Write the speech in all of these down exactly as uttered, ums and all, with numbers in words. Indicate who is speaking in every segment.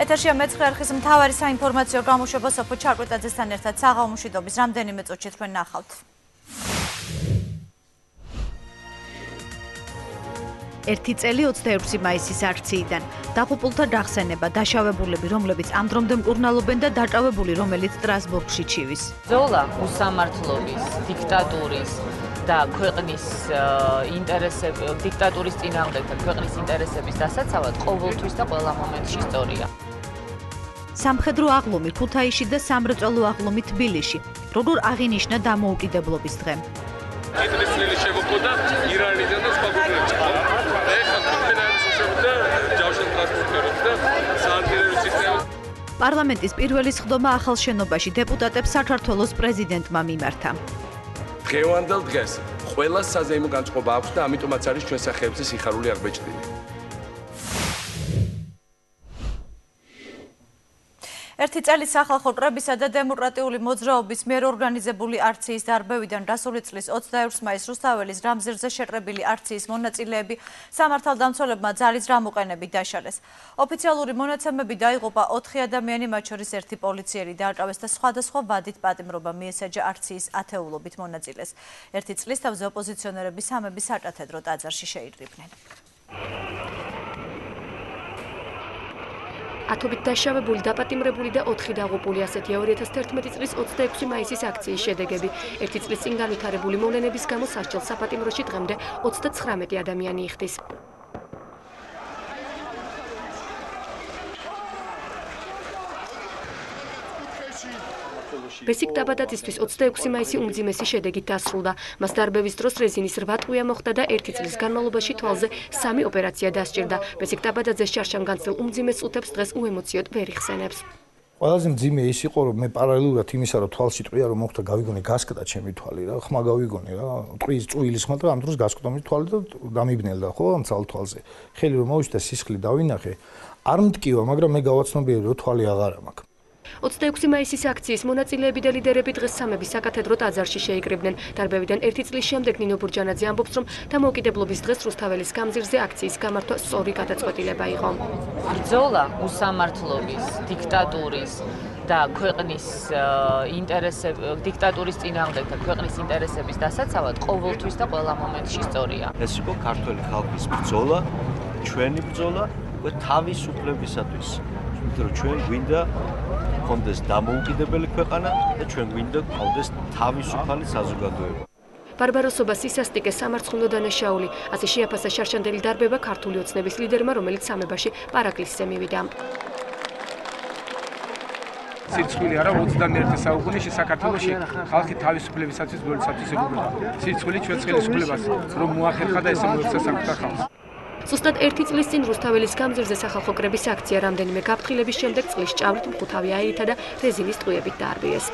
Speaker 1: ეთერშია მეცხრე არხის მთავარი საინფორმაციო გამოშვება სოფო ჩარკვეტაძესთან ერთად საღამომშვიდობის რამდენიმე წუთში თქვენ ნახავთ. ერთი წელი ოცდაექვსი მაისის აქციიდან დაღუპულთა გახსენება, დაშავებულები, რომლებიც ამ დრომდე მკურნალობენ და დაჭავებული, რომელიც სტრასბურგში ჩივის.
Speaker 2: ბრძოლა უსამართლობის, დიქტატურის და ქვეყნის ინტერესების, დიქტატურის წინააღმდეგ და ქვეყნის ინტერესების დასაცავად ყოველთვის და ყველა მომენტში სწორია.
Speaker 1: სამხედრო აღლუმი ქუთაისში და სამრეწველო აღლუმი თბილისში. როგორ აღინიშნა დამოუკიდებლობის დღე?
Speaker 3: კიტრის წილი შემოხდა ირანიდან და სხვა ქვეყნებიდან. ეხლა ქვეყნების შეხვდა ჯავშან ტრანსპორტერებს და საარდირების სისტემას.
Speaker 1: პარლამენტის პირველი სხდომა ახალ შენობაში დეპუტატებს საქართველოს პრეზიდენტმა მიმართა.
Speaker 4: დღევანდელ დღეს ყველა საზეიმო განწყობა აქვს და ამიტომაც არის ჩვენ სახელმწიფოზე სიხარული აღბეჭდილი.
Speaker 1: ერთი წელი სახალხო კრებისა და დემოკრატიული მოძრაობის მიერ ორგანიზებული აქციის დარბევიდან გასული წლის ოცდაექვსი მაისს რუსთაველის რამზირზე შეყრებილი აქციის მონაწილეები სამართალდამცველებმა ძალის რამოყენებით დაშალეს. ოფიციალური მონაცემები დაიღუპა ოთხი ადამიანი, მათ შორის ერთი პოლიციელი დააკავეს და სხვადასხვა ვადით პატიმრობა მიესაჯა აქციის ათეულობით მონაწილეს. ერთი წლის თავზე ოპოზიციონერები სამების საკათედრო ტაძარში შეიკრიბნენ.
Speaker 5: ათობით დაშავებული, დაპატიმრებული და ოთხი დაღუპული ასეთია ორი ათას თერთმეტი წლის ოცდაექვსი მაისის აქციის შედეგები. ერთი წლის წინ განვითარებული მოვლენების გამო სასჯელს საპატიმროში დღემდე ოცდაცხრამეტი ადამიანი იხდის. ბესიკ დაბადათისთვის ოცდაექვსი მაისი უმძიმესი შედეგით დასრულდა. მას დარბევის დროს რეზინის რვა ტყვია მოხდა და ერთი წლის განმავლობაში თვალზე სამი ოპერაცია დასჭირდა. ბესიკ დაბადაძეს შარშან განცდილ უმძიმეს წუთებს დღეს უემოციოდ ვერ იხსენებს.
Speaker 6: ყველაზე მძიმე ის იყო, რომ მე პარალელურად იმისა, რომ თვალში ტყვია რომ მოხდა, გავიგონე გასკდა ჩემი თვალი რა, ხმა გავიგონე რა, ტყვის წუილის ხმა და ამ დროს გასკდა მე თვალი და დამიბნელდა ხო ამ ძალ თვალზე. ხელი რომ მოვიშთა სისხლი დავინახე, არ მტკივა, მაგრამ მე გავაცნობიერე რომ თვალი აღარა მაქვს.
Speaker 5: ოცდაექვსი მაისის აქციის მონაწილეები და ლიდერები დღეს სამების საკათედრო ტაძარში შეიკრიბნენ. დარბევიდან ერთი წლის შემდეგ ნინო ბურჯანაძე ამბობს, რომ დამოუკიდებლობის დღეს რუსთაველის გამზირზე აქციის გამართვა სწორი გადაწყვეტილება იყო.
Speaker 2: ბრძოლა უსამართლობის, დიქტატურის და ქვეყნის ინტერესების, დიქტატურის წინააღმდეგ და ქვეყნის ინტერესების დასაცავად ყოველთვის და ყველა მომენტში სწორია.
Speaker 7: ეს იყო ქართული ხალხის ბრძოლა, ჩვენი ბრძოლა და თავისუფლებისათვის. იმიტომ რომ ჩვენ გვინდა კონდეს დამოუკიდებელი ქვეყანა და ჩვენ გვინდა კონდეს თავისუფალი საზოგადოება.
Speaker 5: ბარბაროსობა, სისასტიკე, სამარცხინო დანაშაული, ასე შეაფასა შარშანდელი დარბევა ქართული ოცნების ლიდერმა, რომელიც სამებაში პარაკლისზე მივიდა.
Speaker 8: სირცხვილი არა ოცდამეერთე საუკუნეში საქართველოში ხალხი თავისუფლებისათვის ბრძოლისათვის ებრძოდა. სირცხვილი ჩვენს ხელისუფლებას რომ მოახერხა და ესე მოექცა საკუთარ ხალხს.
Speaker 5: ზუსტად ერთი წლის წინ რუსთაველის გამზირზე სახალხო კრების აქცია რამდენიმე გაფრთხილების შემდეგ წყლის ჭავლით, მყუთავი აირითა და რეზინის ტყვიებით დაარბიეს.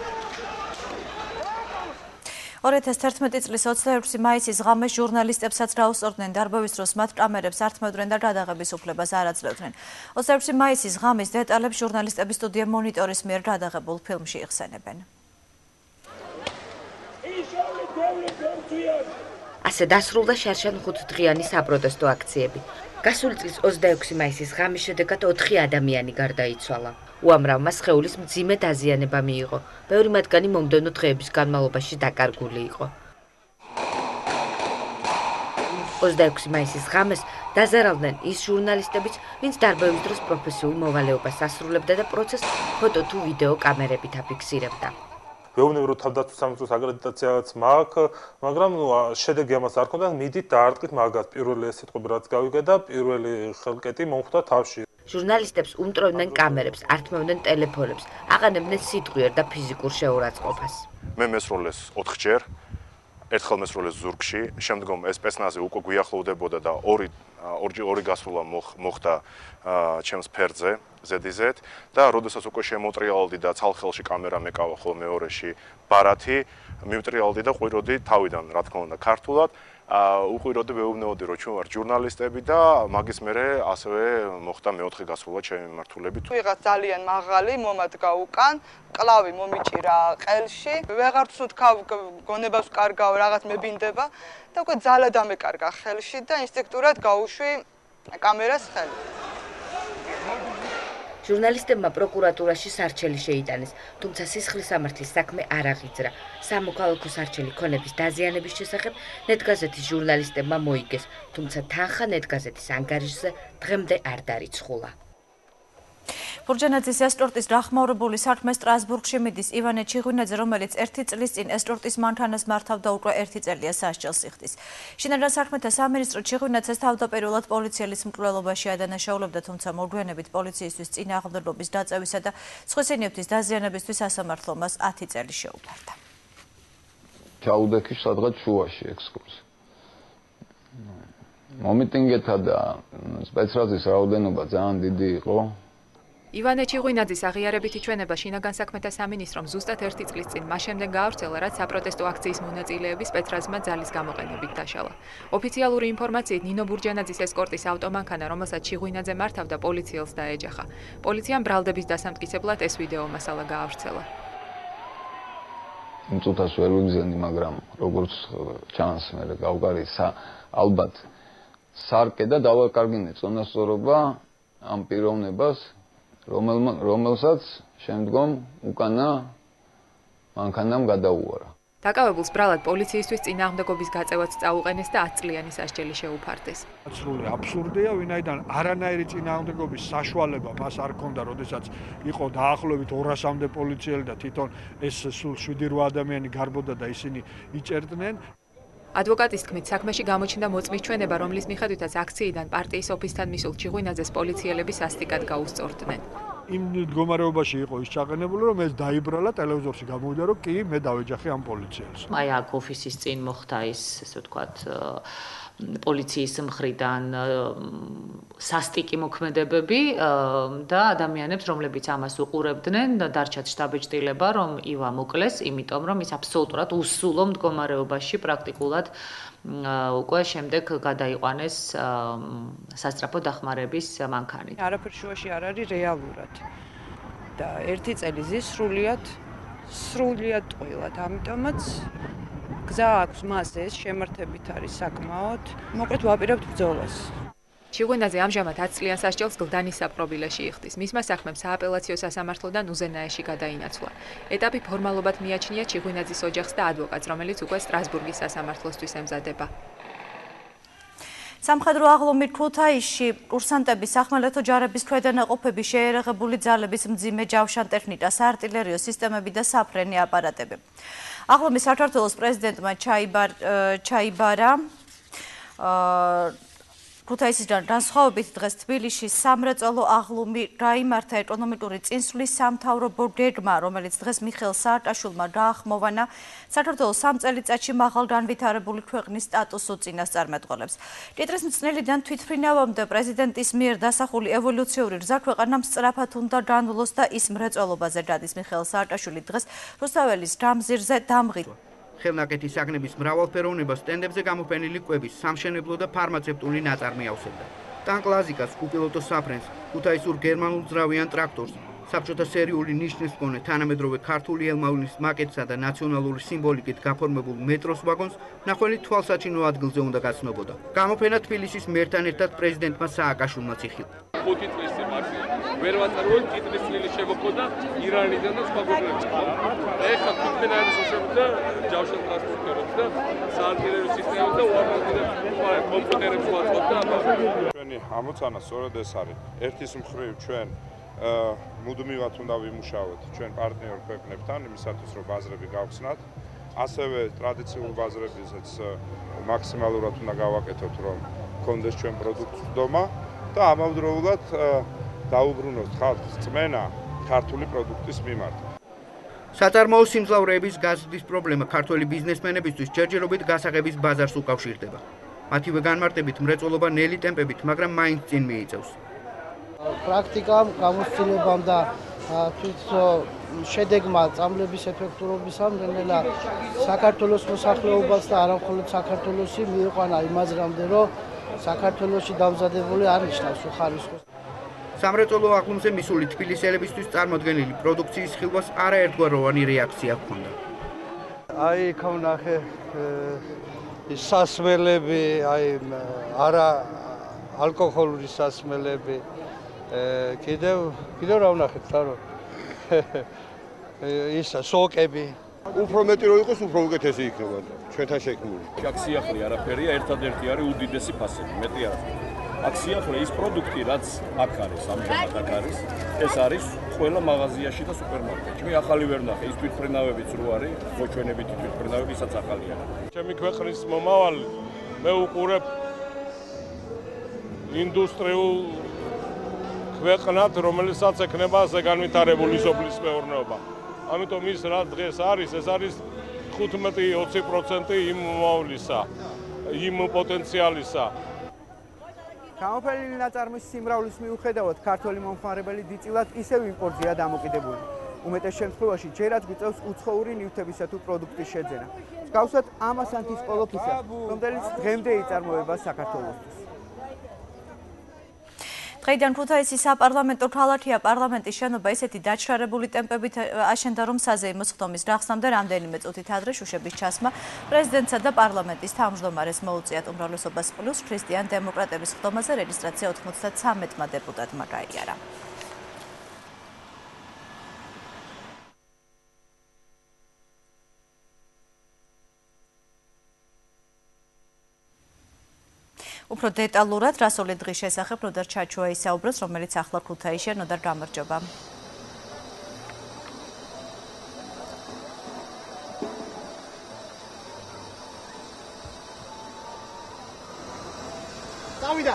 Speaker 1: ორი ათას თერთმეტი წლის ოცდაექვსი მაისის ღამეს ჟურნალისტებსაც დაუსწორდნენ დარბევის დროს მათ კამერებს არ თმევდნენ და გადაღების უფლებას არ აძლევდნენ. ოცდაექვსი მაისის ღამის დეტალებს ჟურნალისტების სტუდია მონიტორის მიერ გადაღებულ ფილმში იხსენებენ.
Speaker 9: ასე დასრულდა შარშან ხუთდღიანი საპროტესტო აქციები. გასული წლის ოცდაექვსი მაისის ღამის შედეგად ოთხი ადამიანი გარდაიცვალა. უამრავმა სხეულის მძიმე დაზიანება მიიღო. ბევრი მათგანი მომდევნო დღეების განმავლობაში დაკარგული იყო. ოცდაექვსი მაისის ღამეს დაზარავდნენ ის ჟურნალისტებიც, ვინც დარბევის დროს პროფესიულ მოვალეობას ასრულებდა და პროცესს ფოტო თუ ვიდეო კამერებით აფიქსირებდა.
Speaker 10: ვეუბნები რომ თავდაცვის სამინისტროს აკრედიტაციაც მაქვს, მაგრამ ნუ შედეგი ამას არ ქონდა, მიდით დაარტყით მაგას. პირველი ეს სიტყვები რაც გავიგე და პირველი ხელკეტი მომხვდა თავში.
Speaker 9: ჟურნალისტებს უმტვრევდნენ კამერებს, არ თმევდნენ ტელეფონებს, აყენებდნენ სიტყვიერ და ფიზიკურ შეურაცხყოფას.
Speaker 11: მე მესროლეს ოთხჯერ, ერთხელ მესროლეს ზურგში, შემდგომ ეს პესნაზე უკვე გვიახლოვდებოდა და ორი ორჯერ ორი გასროლა მოხდა ჩემს ფერდზე, ზედიზედ და როდესაც უკვე შემოტრიალდი და ცალხელში კამერა მეკავა ხოლმე მეორეში ბარათი, მივტრიალდი და ყვიროდი თავიდან, რა თქმა უნდა, ქართულად. უყვიროდი ვეუბნებოდი რომ ჩვენ ვართ ჟურნალისტები და მაგის მერე ასევე მოხდა მეოთხე გასროლა ჩემი მიმართულებით.
Speaker 12: ვიღაც ძალიან მაღალი მომადგა უკან, კლავი მომიჭირა ყელში, ვეღარ ვსუთხავ გონებას ვკარგავ, რაღაც მებინდება და უკვე ძალა დამეკარგა ხელში და ინსტინქტურად გაუშვი კამერას ხელი.
Speaker 9: ჟურნალისტებმა პროკურატურაში სარჩელი შეიტანეს, თუმცა სისხლის სამართლის საქმე არ აღიძრა. სამოქალაქო სარჩელი ქონების დაზიანების შესახებ ნეტგაზეთის ჟურნალისტებმა მოიგეს, თუმცა თანხა ნეტგაზეთის ანგარიშზე დღემდე არ დარიცხულა.
Speaker 1: ფურჯანაძის ესპორტის დახმაურებული საქმე სტრასბურგში მიდის. ივანე ჩიღვინაძე, რომელიც ერთი წლის წინ ესპორტის მანქანას მართავდა, უკვე ერთი წელია სასჯელს იხდის. შინაგან საქმეთა სამინისტრო ჩიღვინაძეს თავდაპირველად პოლიციელის მკვლელობაში ადანაშაულებდა, თუმცა მოგვიანებით პოლიციისთვის წინააღმდეგობის დაწევისა და სხვისინიების დაზიანებისთვის სასამართლომ მას ათი წელი შეუფარდა.
Speaker 13: ჩაუდექი სადღაც შუაში ექსკურსი. მომიტინგეთა და სპეცრაზის რაოდენობა ძალიან დიდი იყო.
Speaker 14: ივანე ჩიღვინაძის აღიარებითი ჩვენება შინაგან საქმეთა სამინისტრომ ზუსტად ერთი წლის წინ მას შემდეგ გაავრცელა, რაც საპროტესტო აქციის მონაწილეები სპეცრაზმა ძალის გამოყენებით დაშალა. ოფიციალური ინფორმაციით ნინო ბურჯანაძის ესკორტის ავტომანქანა, რომელსაც ჩიღვინაძე მართავდა, პოლიციელს დაეჯახა. პოლიციამ ბრალდების დასამტკიცებლად ეს ვიდეო მასალა გაავრცელა.
Speaker 13: მწუთას ვერ ვიგზავნის, მაგრამ როგორც ჩანს, მე გავგარი ალბათ სარკე და დავაკარგინე წონასწორობა ამ პიროვნებას, რომელსაც შემდგომ უკანა მანქანამ გადაუარა.
Speaker 14: დაკავებულს ბრალად პოლიციისთვის წინააღმდეგობის გაწევაც წაუყენეს და ათი წლიანი სასჯელი შეუფარდეს.
Speaker 15: სრული აბსურდია, ვინაიდან არანაირი წინააღმდეგობის საშუალება მას არ ჰქონდა, როდესაც იყო დაახლოებით ორასამდე პოლიციელი და თვითონ ეს სულ შვიდი რვა ადამიანი გარბოდა და ისინი იჭერდნენ.
Speaker 14: ადვოკატის თქმით, საქმეში გამოჩნდა მოწმის ჩვენება, რომლის მიხედვითაც აქციიდან პარტიის ოფისთან მისულ ჩიღვინაძეს პოლიციელები სასტიკად გაუსწორდნენ.
Speaker 15: იმ მდგომარეობაში იყო ის ჩაყენებული, რომ ეს დაიბრალა, ტელევიზორში გამოვიდა, რომ კი, მე დავეჯახე ამ პოლიციელს.
Speaker 2: აი აქ ოფისის წინ მოხდა ის, ესე ვთქვათ, პოლიციის მხრიდან სასტიკი მოქმედებები და ადამიანებს, რომლებიც ამას უყურებდნენ, დარჩათ შტაბეჭდილება, რომ ივა მოკლეს, იმიტომ რომ ის აბსოლუტურად უსულო მდგომარეობაში პრაქტიკულად უკვე შემდეგ გადაიყვანეს სასწრაფო დახმარების მანქანით.
Speaker 12: არაფერ შუაში არ არის რეალურად. და ერთი წელი ზის სრულიად სრულიად ტყუილად, ამიტომაც გზა აქვს მას ეს შემართებით არის საკმაოდ. მოკლედ ვაპირებთ ბრძოლას.
Speaker 14: ჩიღვინაძე ამჟამად ათი წლიან სასჯელს გლდანის საპყრობილეში იხდის. მისმა საქმემ სააპელაციო სასამართლოდან უზენაეში გადაინაცვლა. ეტაპი ფორმალობად მიაჩნია ჩიღვინაძის ოჯახს და ადვოკატს, რომელიც უკვე სტრასბურგის სასამართლოსთვის ემზადება.
Speaker 1: სამხედრო აღლუმით ქუთაისში კურსანტების სახმელეთო ჯარების ქვედანაყოფები, შეერაღებული ძალების მძიმე ჯავშანტექნიკა, საარტილერიო სისტემები და საფრენი აპარატები. აღლუმის საქართველოს პრეზიდენტმა ჩაიბარა ქუთაისიდან განსხვავებით დღეს თბილისში სამრეწველო აღლუმი გაიმართა ეკონომიკური წინსვლის სამთავრობო გეგმა, რომელიც დღეს მიხეილ სააკაშვილმა გაახმოვანა საქართველოს სამ წელიწადში მაღალ განვითარებული ქვეყნის სტატუსს უწინასწარმეტყველებს. კიტრის მწნელიდან თვითმფრინავამდე პრეზიდენტის მიერ დასახული ევოლუციური გზა ქვეყანამ სწრაფად უნდა განვლოს და ის მრეწველობაზე გადის. მიხეილ სააკაშვილი დღეს რუსთაველის გამზირზე დამღით.
Speaker 16: ხელნაკეთის საგნების მრავალფეროვნება სტენდებზე გამოფენილი კვების, სამშენებლო და ფარმაცევტული ნაწარმი ავსებდა. ტანკლაზიკას, უპილოტო საფრენს, ქუთაისურ გერმანულ ძრავიან ტრაქტორს, საბჭოთა სერიული ნიშნის მქონე თანამედროვე ქართული ელმავლის მაკეტსა და ნაციონალური სიმბოლიკით გაფორმებულ მეტროს ვაგონს ნახველი თვალსაჩინო ადგილზე უნდა გაცნობოდა. გამოფენა თბილისის მერთან ერთად პრეზიდენტმა სააკაშვილმაც იხილა.
Speaker 3: ხუთი წლის წინ ვერ ვაწარმოებ კიტრის წილი შემოხდა ირანიდან და სხვა ქვეყნებიდან. ეხლა თქვენაების უშვებდა ჯავშან ტრანსპორტერებს და საარტილერიო სისტემებს და უარყოფითად კომპიუტერებს ვაწყობ და
Speaker 17: ჩვენი ამოცანა სწორედ ეს არის. ერთის მხრივ ჩვენ მუდმივად უნდა ვიმუშაოთ ჩვენ პარტნიორ ქვეყნებთან იმისათვის რომ ბაზრები გავხსნათ. ასევე ტრადიციულ ბაზრებისაც მაქსიმალურად უნდა გავაკეთოთ რომ გქონდეს ჩვენ პროდუქტდომა და ამავდროულად დაუბრუნოთ ხალხს წმენა ქართული პროდუქტის მიმართ.
Speaker 16: საწარმოო სიმძლავრეების გაზრდის პრობლემა ქართველი ბიზნესმენებისთვის ჯერჯერობით გასაღების ბაზარს უკავშირდება. მათივე განმარტებით მრეწველობა ნელი ტემპებით, მაგრამ მაინც წინ მიიწევს.
Speaker 18: პრაქტიკამ, გამოცდილებამ და თვით შედეგმა წამლების ეფექტურობისამ ნელ-ნელა საქართველოს მოსახლეობას და არა მხოლოდ საქართველოსი მიიყვანა იმაზრამდე, რომ საქართველოში დამზადებული არ ნიშნავს უხარისხოს.
Speaker 16: სამრეწველო აღლუმზე მისული თბილისელებისთვის წარმოდგენილი პროდუქციის ხილვას არაერთგვაროვანი რეაქცია ჰქონდა.
Speaker 19: აი ქონახე ის სასმელები, აი არა ალკოჰოლური სასმელები, კიდევ კიდევ რა ვნახეთ სარო ის სოკები
Speaker 20: უფრო მეტი რო იყოს უფრო უკეთესი იქნება ჩვენთან შექმნილი
Speaker 21: აქ სიახლე არაფერია ერთადერთი არის უდიდესი ფასები მეტი არა აქ სიახლე ის პროდუქტი რაც აქ არის ამჟამად აქ არის ეს არის ყველა მაღაზიაში და სუპერმარკეტში მე ახალი ვერ ნახე ის თვითფრენავებიც რო არის ხო ჩვენებითი თვითფრენავებისაც ახალია
Speaker 3: ჩემი ქვეყნის მომავალი მე უყურებ ინდუსტრიულ ქვეყნად რომელსაც ექნება ზეგანვითარებული სოფლის მეურნეობა ამიტომ ის რა დღეს არის ეს არის თხუთმეტი ოცი პროცენტი იმ მომავლისა იმ პოტენციალისა
Speaker 16: გამოფენილი ნაწარმის სიმრავლის მიუხედავად ქართველი მომხმარებელი დიდწილად ისევ იმპორტზეა დამოკიდებული. უმეტეს შემთხვევაში ჯერაც გვიწევს უცხოური ნივთებისა თუ პროდუქტის შეძენა. მსგავსად ამას ანთის პოლოფისა, რომელიც დღემდე იწარმოება საქართველოსთვის.
Speaker 1: დღეიდან ქუთაისის საპარლამენტო ქალაქია პარლამენტის შენობა ისეთი დაჩრარებული ტემპებით აშენდა რომ საზეიმო სხდომის რახსნამდე რამდენიმე წუთით ადრე შუშების ჩასმა პრეზიდენტსა და პარლამენტის თავმჯდომარეს მოუწიათ უმრავლესობას პლუს ქრისტიან დემოკრატების სხდომაზე რეგისტრაცია ოცდათსამეტმა დეპუტატმა გაიარა. უფრო დეტალურად რასული დღის შესახებ ნოდარ ჩაჩუა ისაუბროს, რომელიც ახლა ქუთაისშია. ნოდარ, გამარჯობა.
Speaker 22: წავიდა.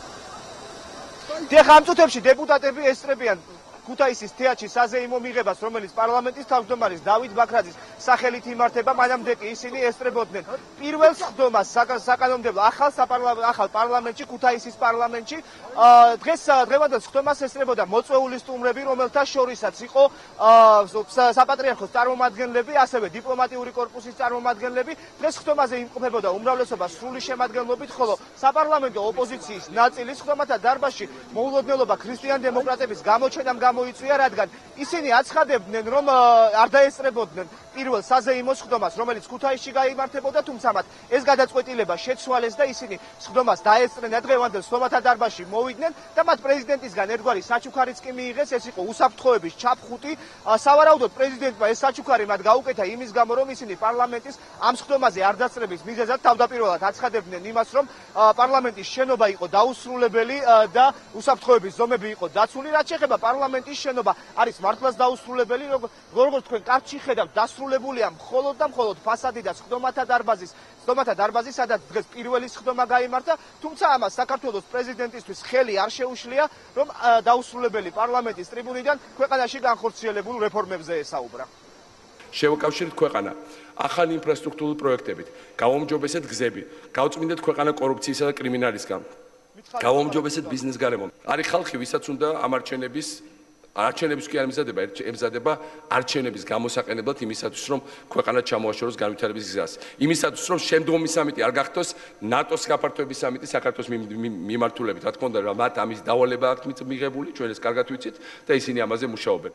Speaker 22: დიახ, ამ წუთებში დეპუტატები ესწრებიან ქუთაისის თეატრში საზეიმო მიღებას, რომელიც პარლამენტის თავმჯდომარის დავით ბაქრაძის სახელით იმართება, მანამდე კი ისინი ესწრებოდნენ პირველ სხდომას საკანონმდებლო ახალ საპარლამენტო ახალ პარლამენტში, ქუთაისის პარლამენტში. დღეს დღევანდელ სხდომას ესწრებოდა მოწვეული სტუმრები, რომელთა შორისაც იყო საპატრიარქოს წარმომადგენლები, ასევე დიპლომატიური კორპუსის წარმომადგენლები. დღეს სხდომაზე იმყოფებოდა უმრავლესობა სრული შემადგენლობით, ხოლო საპარლამენტო ოპოზიციის ნაწილი სხდომათა დარბაზში მოულოდნელობა ქრისტიან დემოკრატების გამოჩენამ მოიწვია, რადგან ისინი აცხადებდნენ, რომ არ დაესწრებოდნენ პირველ საზეიმო სხდომას, რომელიც ქუთაისში გაიმართებოდა, თუმცა მათ ეს გადაწყვეტილება შეცვალეს და ისინი სხდომას დაესწრნენ და დღევანდელ სხდომათა დარბაზში მოვიდნენ და მათ პრეზიდენტისგან ერთგვარი საჩუქარიც კი მიიღეს, ეს იყო უსაფრთხოების ჩაფხუტი. სავარაუდოდ პრეზიდენტმა ეს საჩუქარი მათ გაუკეთა იმის გამო, რომ ისინი პარლამენტის ამ სხდომაზე არ დასწრების მიზეზად თავდაპირველად აცხადებდნენ იმას, რომ პარლამენტის შენობა იყო დაუსრულებელი და უსაფრთხოების ზომები იყო დაცული, რაც შეეხება პარლამენტის შენობა არის მართლაც დაუსრულებელი, როგორც თქვენ კარტში ხედავთ, დასრულებულია მხოლოდ და მხოლოდ ფასადი და სხდომათა დარბაზის, სხდომათა დარბაზი, სადაც დღეს პირველი სხდომა გაიმართა, თუმცა ამას საქართველოს პრეზიდენტისთვის ხელი არ შეუშლია, რომ დაუსრულებელი პარლამენტის ტრიბუნიდან ქვეყანაში განხორციელებულ რეფორმებზე ესაუბრა.
Speaker 4: შევაკავშირეთ ქვეყანა ახალი ინფრასტრუქტურული პროექტებით, გაუმჯობესეთ გზები, გავწმინდეთ ქვეყანა კორუფციისა და კრიმინალისგან. გავუმჯობესეთ ბიზნეს გარემო. არის ხალხი, ვისაც უნდა ამ არჩევნების არჩევნების კი არ ემზადება, ემზადება არჩევნების გამოსაყენებლად იმისათვის, რომ ქვეყანა ჩამოაშოროს განვითარების გზას. იმისათვის, რომ შემდგომი სამიტი არ გახდოს ნატოს გაფართოების სამიტი საქართველოს მიმართულებით. რა თქმა უნდა, მათ ამის დავალება აქვთ მიღებული, ჩვენ ეს კარგად ვიცით და ისინი ამაზე მუშაობენ.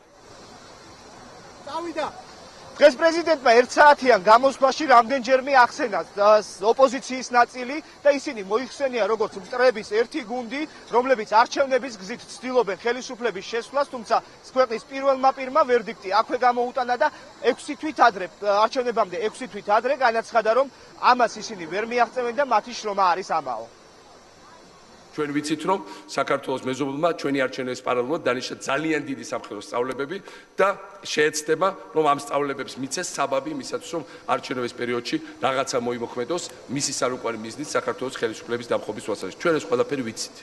Speaker 22: წავიდა. დღეს პრეზიდენტმა ერთ საათიან გამოსვლაში რამდენჯერმე ახსენა ოპოზიციის ნაწილი და ისინი მოიხსენია როგორც მტრების ერთი გუნდი, რომლებიც არჩევნების გზით ცდილობენ ხელისუფლების შესვლას, თუმცა ქვეყნის პირველმა პირმა ვერდიქტი აქვე გამოუტანა და ექვსი თვით ადრე არჩევნებამდე ექვსი თვით ადრე განაცხადა, რომ ამას ისინი ვერ მიაღწევენ და მათი შრომა არის ამაო.
Speaker 4: ჩვენ ვიცით, რომ საქართველოს მეზობლმა ჩვენი არჩევნების პარალელურად დანიშნა ძალიან დიდი სამხედრო სწავლებები და შეეცდება, რომ ამ სწავლებებს მიცეს საბაბი იმისათვის, რომ არჩევნების პერიოდში რაღაცა მოიმოქმედოს მისი სარუკვარი მიზნით საქართველოს ხელისუფლების დამხობის თვალსაზრისით. ჩვენ ეს ყველაფერი ვიცით.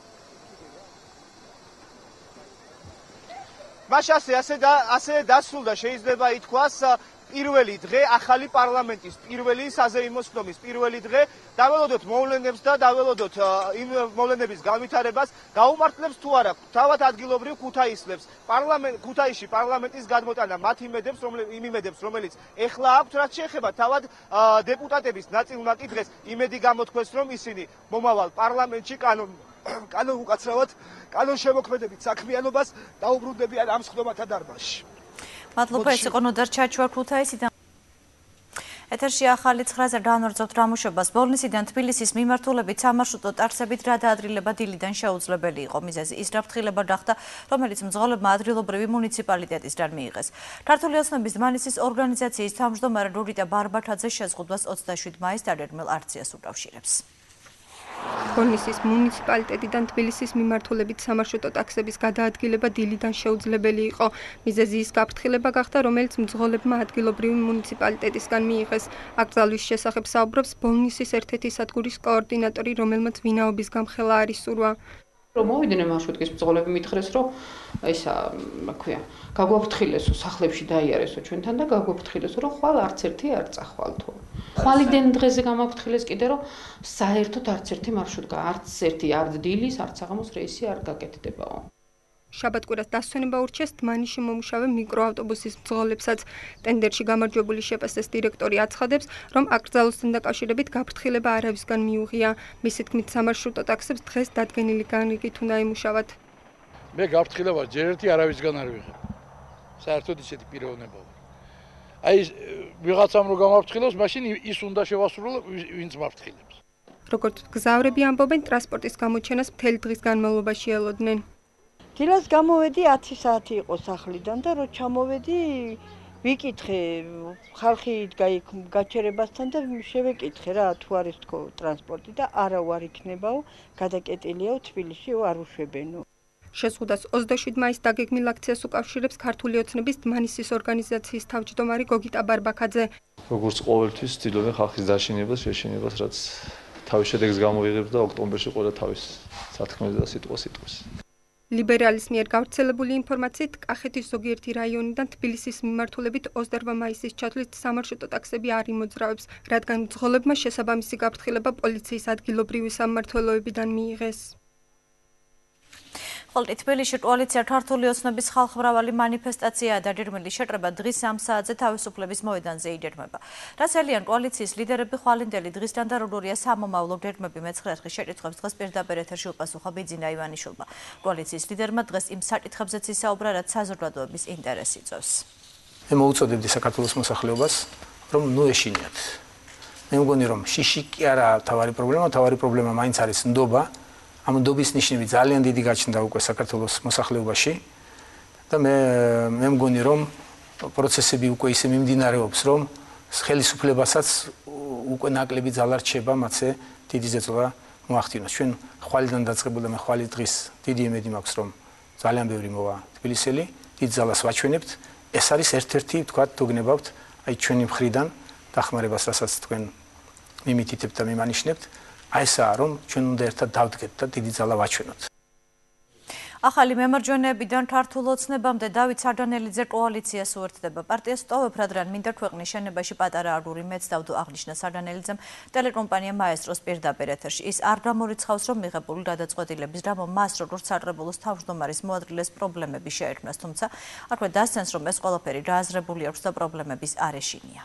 Speaker 22: მას ასე ასე და ასე დასრულდა შეიძლება ითქვას პირველი დღე ახალი პარლამენტის პირველი საზეიმო სხდომის პირველი დღე დაველოდოთ მოვლენებს და დაველოდოთ იმ მოვლენების განვითარებას გაუმართლებს თუ არა თავად ადგილობრივ ქუთაისლებს პარლამენტ ქუთაისში პარლამენტის გადმოტანა მათ იმედებს რომლებიც იმ იმედებს რომელიც ეხლა აქვთ რაც შეეხება თავად დეპუტატების ნაწილმა კი დღეს იმედი გამოთქვეს რომ ისინი მომავალ პარლამენტში კანონ კანონ უკაცრავად კანონ შემოქმედებით საქმიანობას დაუბრუნდებიან ამ სხდომათა დარბაზში.
Speaker 1: მადლობა, ეს იყო ნოდარ ჩაჩუა ქუთაისიდან. ეთერში ახალი ცხრაზე განვარძოთ რამუშობას. ბოლნისიდან თბილისის მიმართულებით სამარშრუტო ტაქსებით გადაადრილება დილიდან შეუძლებელი იყო. მიზეზი ის რაფრთხილება გახდა, რომელიც მძღოლებმა ადგილობრივი მუნიციპალიტეტისგან მიიღეს. ქართული ოცნების დმანისის ორგანიზაციის თავმჯდომარე რურიტა ბარბათაძე შეზღუდვას ოცდაშვიდ მაისს დაგეგმილ აქციას უკავშირებს.
Speaker 6: ბოლნისის მუნიციპალიტეტიდან თბილისის მიმართულებით სამარშრუტო ტაქსების გადაადგილება დილიდან შეუძლებელი იყო. მიზეზი ის გაფრთხილება გახდა, რომელიც მძღოლებმა ადგილობრივი მუნიციპალიტეტისგან მიიღეს. აკრძალვის შესახებ საუბრობს ბოლნისის ერთ-ერთი სადგურის კოორდინატორი, რომელმაც ვინაობის გამხელა არ ისურვა.
Speaker 7: რომ მოვიდნენ მარშრუტკის მძღოლები მითხრეს, რომ ისა, რა ქვია, გაგვაფრთხილესო სახლებში დაიარესო ჩვენთან და გაგვაფრთხილესო, რომ ხვალ არც ერთი არ წახვალთო. ხვალიდან დღეზე გამაფრთხილეს კიდე, რომ საერთოდ არც ერთი მარშრუტკა, არც ერთი არც დილის, არც საღამოს რეისი არ გაკეთდებაო.
Speaker 6: შაბათ-კვირას დასვენება ურჩეს დმანისში მომუშავე მიკროავტობუსის მძღოლებსაც. ტენდერში გამარჯვებული შეპასეს დირექტორი აცხადებს, რომ აკრძალვასთან დაკავშირებით გაფრთხილება არავისგან მიუღია. მისი თქმით, სამარშრუტო ტაქსებს დღეს დადგენილი განრიგით უნდა ემუშავათ.
Speaker 19: მე გაფრთხილებას ჯერ ერთი არავისგან არ ვიღებ. საერთოდ ისეთი პიროვნება. აი ვიღაცამ რო გამაფრთხილოს, მაშინ ის უნდა შევასრულო, ვინც მაფრთხილებს.
Speaker 6: როგორც გზავრები ამბობენ, ტრანსპორტის გამოჩენას მთელი დღის განმავლობაში ელოდნენ.
Speaker 23: დილას გამოვედი ათი საათი იყო სახლიდან და რო ჩამოვედი ვიკითხე ხალხი იდგა იქ გაჩერებასთან და შევეკითხე რა თუ არის თქო ტრანსპორტი და არა ვარ იქნებაო გადაკეტილიაო თბილისშიო არ უშვებენო.
Speaker 6: შეზღუდვას ოცდაშვიდ მაისს დაგეგმილ აქციას უკავშირებს ქართული ოცნების დმანისის ორგანიზაციის თავმჯდომარე გოგიტა ბარბაქაძე.
Speaker 24: როგორც ყოველთვის ცდილობენ ხალხის დაშინებას, შეშინებას, რაც თავის შედეგს გამოიღებს და ოქტომბერში ყველა თავის სათქმელს და სიტყვას იტყვის.
Speaker 6: ლიბერალის მიერ გავრცელებული ინფორმაციით, კახეთის ზოგიერთი რაიონიდან თბილისის მიმართულებით ოცდაოთხ მაისის ჩათვლით სამარშრუტო ტაქსები არ იმოძრავებს, რადგან მძღოლებმა შესაბამისი გაფრთხილება პოლიციის ადგილობრივი სამმართველოებიდან მიიღეს.
Speaker 1: ხოლო თბილისში კოალიცია ქართული ოცნების ხალხმრავალი მანიფესტაციაა დაგეგმილი შეკრება დღის სამ საათზე თავისუფლების მოედანზე იგეგმება. რაც ელიან კოალიციის ლიდერები ხვალინდელი დღისგან და როგორია სამომავლო გეგმები მეცხრე დღის შეკითხვებს დღეს პირდაპირ ეთერში უპასუხა ბიძინა ივანიშვილმა. კოალიციის ლიდერმა დღეს იმ საკითხებზეც ისაუბრა, რაც საზოგადოების ინტერესს იწვევს.
Speaker 8: მე მოუწოდებდი საქართველოს მოსახლეობას, რომ ნუ ეშინიათ. მე მგონი რომ შიში კი არა თავარი პრობლემა, თავარი პრობლემა მაინც არის ნდობა. ამ ნდობის ნიშნები ძალიან დიდი გაჩნდა უკვე საქართველოს მოსახლეობაში და მე მე მგონი რომ პროცესები უკვე ისე მიმდინარეობს, რომ ხელისუფლებასაც უკვე ნაკლები ძალა რჩება მათზე დიდი ზეწოლა მოახდინოს. ჩვენ ხვალიდან დაწყებული და მე ხვალ დღის დიდი იმედი მაქვს, რომ ძალიან ბევრი მოვა თბილისელი, დიდ ძალას ვაჩვენებთ. ეს არის ერთ-ერთი, თქვათ, დოგნებავთ აი ჩვენი მხრიდან დახმარებას, რასაც თქვენ მიმითითებთ და მიმანიშნებთ. აი ესაა, რომ ჩვენ უნდა ერთად დავდგეთ და დიდი ძალა ვაჩვენოთ.
Speaker 1: ახალი მემარჯვენეებიდან ქართულ ოცნებამდე დავით სარდანელიძე კოალიციას უერთდება. პარტიას ტოვებ, რადგან მინდა ქვეყნის შენებაში პატარა აგური მეც დავდო, აღნიშნა სარდანელიძემ ტელეკომპანია მაესტროს პირდაპირ ეთერში. ის არ გამორიცხავს, რომ მიღებული გადაწყვეტილების გამო მას როგორც საკრებულოს თავმჯდომარის მოადრილეს პრობლემები შეექმნას, თუმცა აქვე დასცენს, რომ ეს ყველაფერი გააზრებული აქვს და პრობლემების არ ეშინია.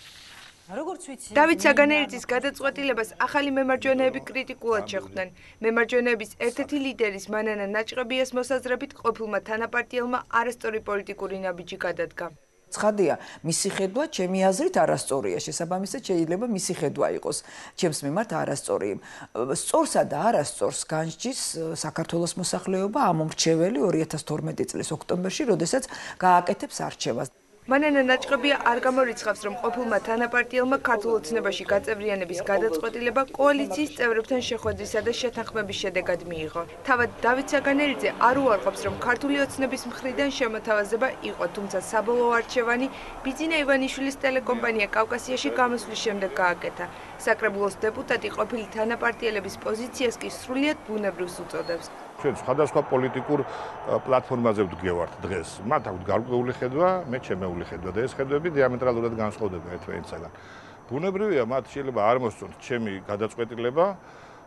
Speaker 6: დავით საგანელიძის გადაწყვეტილებას ახალი მემარჯვენეები კრიტიკულად შეხვდნენ. მემარჯვენეების ერთ-ერთი ლიდერის მანანა ნაჭყებიას მოსაზრებით ყოფილმა თანაპარტიელმა არასწორი პოლიტიკური ნაბიჯი გადადგა.
Speaker 25: ცხადია, მისი ხედვა ჩემი აზრით არასწორია, შესაბამისად შეიძლება მისი ხედვა იყოს ჩემს მიმართ არასწორი. სწორსა და არასწორს განსჯის საქართველოს მოსახლეობა ამომრჩეველი ორი ათას თორმეტი წლის ოქტომბერში, როდესაც გააკეთებს არჩევას.
Speaker 6: მანანა ნაჭყებია არ გამორიცხავს, რომ ყოფილმა თანაპარტიელმა ქართულ ოცნებაში გაწევრიანების გადაწყვეტილება კოალიციის წევრებთან შეხვედრისა და შეთანხმების შედეგად მიიღო. თავად დავით საგანელიძე არ უარყოფს, რომ ქართული ოცნების მხრიდან შემოთავაზება იყო, თუმცა საბოლოო არჩევანი ბიძინა ივანიშვილის ტელეკომპანია კავკასიაში გამოსვლის შემდეგ გააკეთა. საკრებულოს დეპუტატი ყოფილი თანაპარტიელების პოზიციას კი სრულიად ბუნებრივს უწოდებს.
Speaker 20: ჩვენ სხვადასხვა პოლიტიკურ პლატფორმაზე ვდგევართ დღეს. მათ აქვთ გარკვეული ხედვა, მე ჩემეული ხედვა და ეს ხედვები დიამეტრალურად განსხვავდება ერთმანეთისაგან. ბუნებრივია, მათ შეიძლება არ მოსწონთ ჩემი გადაწყვეტილება,